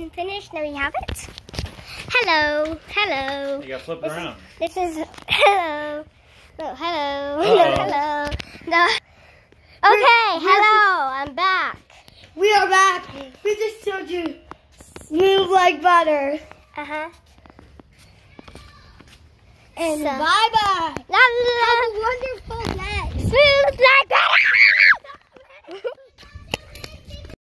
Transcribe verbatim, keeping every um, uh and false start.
been finished. There we have it. Hello, hello. You got to flip it this around. Is, this is hello. No, hello. Uh-oh. No, hello. No. Okay, hello. I'm back. We are back. We just showed you smooth like butter. Uh huh. And So- bye bye. La, la, la. Have a wonderful day. Smooth like butter.